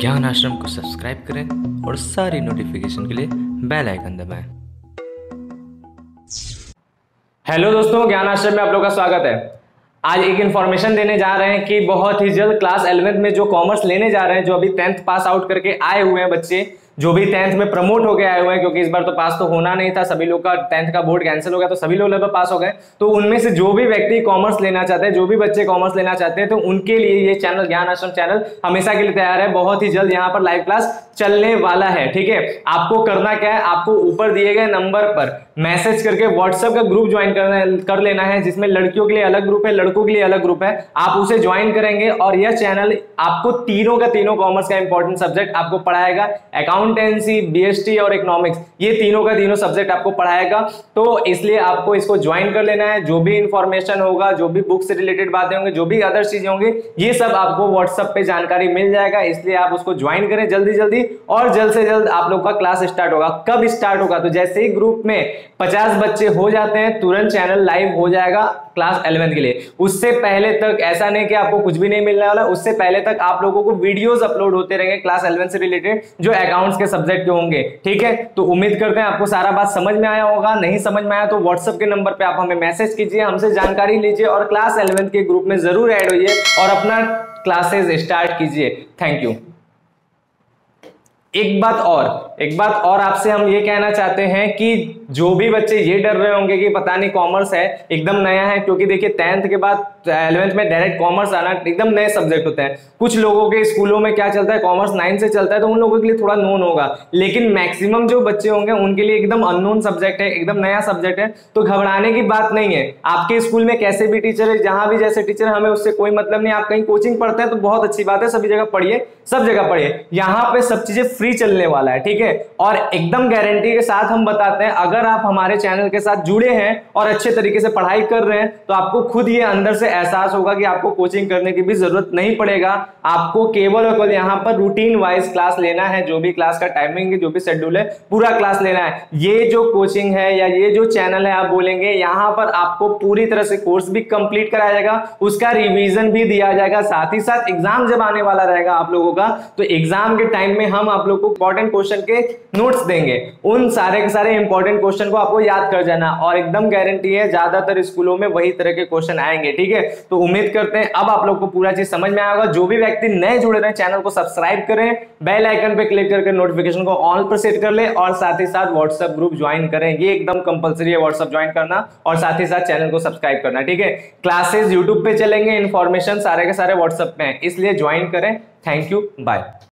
ज्ञान आश्रम को सब्सक्राइब करें और सारी नोटिफिकेशन के लिए बेल आइकन दबाएं। हेलो दोस्तों, ज्ञान आश्रम में आप लोगों का स्वागत है। आज एक इन्फॉर्मेशन देने जा रहे हैं कि बहुत ही जल्द क्लास 11th में जो कॉमर्स लेने जा रहे हैं, जो अभी 10th पास आउट करके आए हुए हैं बच्चे, जो भी 10th में प्रमोट होके आए हुए हैं, क्योंकि इस बार तो पास तो होना नहीं था, सभी लोग का 10th का बोर्ड कैंसिल हो गया, तो सभी लोग लगभग पास हो गए। तो उनमें से जो भी व्यक्ति कॉमर्स लेना चाहते हैं, जो भी बच्चे कॉमर्स लेना चाहते हैं, तो उनके लिए ये चैनल ज्ञान आश्रम चैनल हमेशा के लिए तैयार है। बहुत ही जल्द यहाँ पर लाइव क्लास चलने वाला है। ठीक है, आपको करना क्या है, आपको ऊपर दिए गए नंबर पर मैसेज करके व्हाट्सएप का ग्रुप ज्वाइन कर लेना है, जिसमें लड़कियों के लिए अलग ग्रुप है, लड़कों के लिए अलग ग्रुप है। आप उसे ज्वाइन करेंगे और यह चैनल आपको तीनों का तीनों कॉमर्स का इंपॉर्टेंट सब्जेक्ट आपको पढ़ाएगा। अकाउंटेंसी, बीएसटी और इकोनॉमिक्स, ये तीनों का तीनों सब्जेक्ट आपको पढ़ाएगा। तो इसलिए आपको इसको ज्वाइन कर लेना है। जो भी इंफॉर्मेशन होगा, जो भी बुक से रिलेटेड बातें होंगी, जो भी अदर चीजें होंगी, ये सब आपको व्हाट्सएप पे जानकारी मिल जाएगा। इसलिए आप उसको ज्वाइन करें जल्दी जल्दी, और जल्द से जल्द आप लोग का क्लास स्टार्ट होगा। कब स्टार्ट होगा? तो जैसे ही ग्रुप में 50 बच्चे हो जाते हैं, तुरंत चैनल लाइव हो जाएगा क्लास 11th के लिए। उससे पहले तक ऐसा नहीं कि आपको कुछ भी नहीं मिलने वाला, उससे पहले तक आप लोगों को वीडियोस अपलोड होते रहेंगे क्लास 11 से रिलेटेड, जो अकाउंट्स के सब्जेक्ट के होंगे। ठीक है, तो उम्मीद करते हैं आपको सारा बात समझ में आया होगा। नहीं समझ में आया तो व्हाट्सएप के नंबर पे आप हमें मैसेज कीजिए, हमसे जानकारी लीजिए और क्लास 11th के ग्रुप में जरूर ऐड होइए और अपना क्लासेस स्टार्ट कीजिए। Thank you. एक बात और आपसे हम ये कहना चाहते हैं कि जो भी बच्चे ये डर रहे होंगे कि पता नहीं कॉमर्स है, एकदम नया है, क्योंकि देखिए 10th के बाद 11th में डायरेक्ट कॉमर्स आना एकदम नए सब्जेक्ट होते हैं। कुछ लोगों के स्कूलों में क्या चलता है, कॉमर्स 9 से चलता है, तो उन लोगों के लिए थोड़ा नोन होगा, लेकिन मैक्सिमम जो बच्चे होंगे उनके लिए एकदम अननोन सब्जेक्ट है, एकदम नया सब्जेक्ट है। तो घबराने की बात नहीं है। आपके स्कूल में कैसे भी टीचर है, जहां भी जैसे टीचर, हमें उससे कोई मतलब नहीं। आप कहीं कोचिंग पढ़ते हैं तो बहुत अच्छी बात है, सभी जगह पढ़िए, सब जगह पढ़िए। यहाँ पे सब चीजें फ्री चलने वाला है। ठीक है, और एकदम गारंटी के साथ हम बताते हैं, अगर आप हमारे चैनल के साथ जुड़े हैं और अच्छे तरीके से पढ़ाई कर रहे हैं, तो आपको खुद ये अंदर से एहसास होगा कि आपको कोचिंग करने की भी जरूरत नहीं पड़ेगा। आपको केवल और केवल यहाँ पर रूटीन वाइज क्लास लेना है। जो भी क्लास का टाइमिंग है, जो भी शेड्यूल है, पूरा क्लास लेना है। ये जो कोचिंग है या ये जो चैनल है, आप बोलेंगे, यहाँ पर आपको पूरी तरह से कोर्स भी कंप्लीट कराया जाएगा, उसका रिवीजन भी दिया जाएगा। साथ ही साथ एग्जाम जब आने वाला रहेगा आप लोगों का, तो एग्जाम के टाइम में हम आप लोग को इंपॉर्टेंट क्वेश्चन के नोट्स देंगे। उन सारे के सारे इंपॉर्टेंट क्वेश्चन को आपको याद कर जाना, और एकदम गारंटी है ज्यादातर स्कूलों में वही तरह के क्वेश्चन आएंगे। ठीक है, तो उम्मीद करते हैं अब आप लोग को पूरा चीज समझ में आया होगा। जो भी व्यक्ति नए जुड़े रहे, चैनल को सब्सक्राइब करें, बेल आइकन पे क्लिक करके नोटिफिकेशन को ऑल पर सेट कर ले, और साथ ही साथ व्हाट्सएप ग्रुप ज्वाइन करें। ये एकदम कंपलसरी है व्हाट्सएप ज्वाइन करना, और साथ ही साथ चैनल को सब्सक्राइब करना। ठीक है, क्लासेस यूट्यूब पे चलेंगे, इंफॉर्मेशन सारे के सारे व्हाट्सएप पे हैं, इसलिए ज्वाइन करें। Thank you, bye.